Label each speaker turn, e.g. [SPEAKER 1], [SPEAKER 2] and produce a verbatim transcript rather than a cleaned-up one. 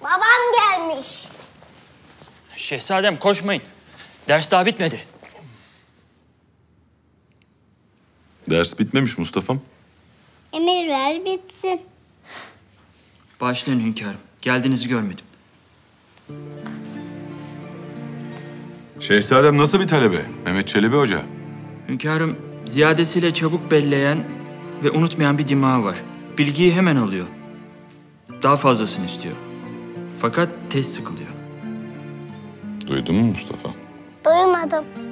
[SPEAKER 1] Babam gelmiş.
[SPEAKER 2] Şehzadem koşmayın. Ders daha bitmedi.
[SPEAKER 3] Ders bitmemiş Mustafa'm.
[SPEAKER 1] Emir ver bitsin.
[SPEAKER 2] Bağışlayın hünkârım. Geldiğinizi görmedim.
[SPEAKER 3] Şehzadem nasıl bir talebe? Mehmet Çelebi Hoca.
[SPEAKER 2] Hünkârım ziyadesiyle çabuk belleyen ve unutmayan bir dimağı var. Bilgiyi hemen alıyor. Daha fazlasını istiyor. Fakat tez sıkılıyor.
[SPEAKER 3] Duydun mu Mustafa?
[SPEAKER 1] Duymadım.